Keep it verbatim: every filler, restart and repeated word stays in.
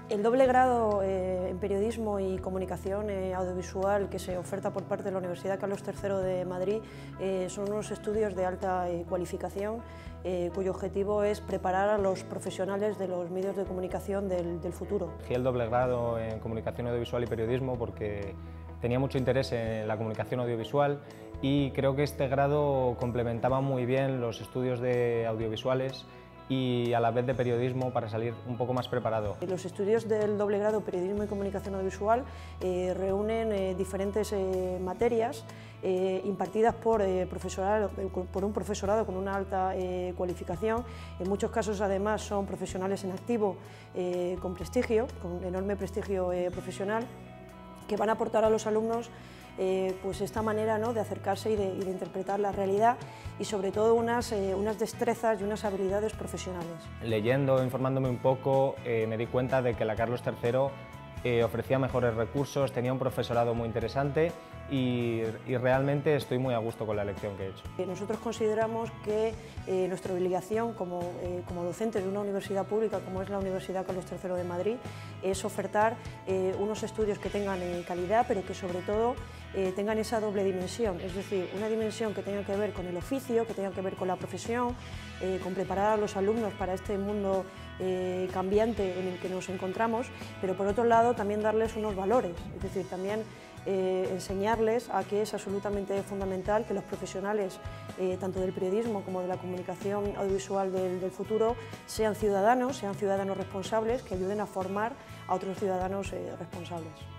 El doble grado eh, en periodismo y comunicación eh, audiovisual que se oferta por parte de la Universidad Carlos tercero de Madrid eh, son unos estudios de alta eh, cualificación eh, cuyo objetivo es preparar a los profesionales de los medios de comunicación del, del futuro. Elegí el doble grado en comunicación audiovisual y periodismo porque tenía mucho interés en la comunicación audiovisual y creo que este grado complementaba muy bien los estudios de audiovisuales y a la vez de periodismo para salir un poco más preparado. Los estudios del doble grado Periodismo y Comunicación Audiovisual eh, reúnen eh, diferentes eh, materias eh, impartidas por, eh, profesorado, por un profesorado con una alta eh, cualificación. En muchos casos además son profesionales en activo eh, con prestigio, con enorme prestigio eh, profesional, que van a aportar a los alumnos eh, pues esta manera, ¿no?, de acercarse y de, y de interpretar la realidad y sobre todo unas, eh, unas destrezas y unas habilidades profesionales. Leyendo, informándome un poco, eh, me di cuenta de que la Carlos tercero eh, ofrecía mejores recursos, tenía un profesorado muy interesante y, y realmente estoy muy a gusto con la elección que he hecho. Nosotros consideramos que eh, nuestra obligación como, eh, como docentes de una universidad pública como es la Universidad Carlos tercero de Madrid es ofertar eh, unos estudios que tengan eh, calidad, pero que sobre todo eh, tengan esa doble dimensión, es decir, una dimensión que tenga que ver con el oficio, que tenga que ver con la profesión, eh, con preparar a los alumnos para este mundo eh, cambiante en el que nos encontramos, pero por otro lado también darles unos valores, es decir, también Eh, enseñarles a que es absolutamente fundamental que los profesionales, eh, tanto del periodismo como de la comunicación audiovisual del, del futuro, sean ciudadanos, sean ciudadanos responsables, que ayuden a formar a otros ciudadanos eh, responsables.